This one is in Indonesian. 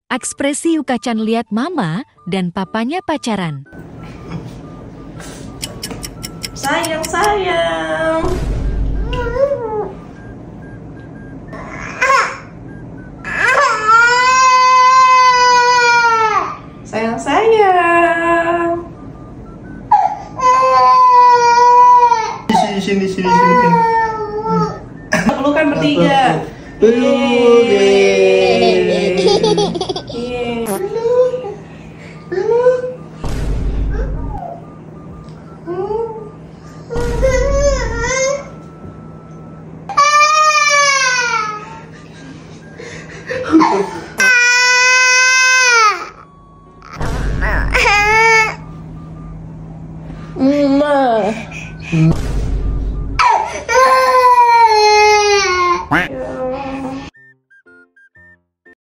Ekspresi Yuka-chan lihat mama dan papanya pacaran. Sayang, sayang. Sayang, sayang. Sini. Pelukan bertiga. Yeay.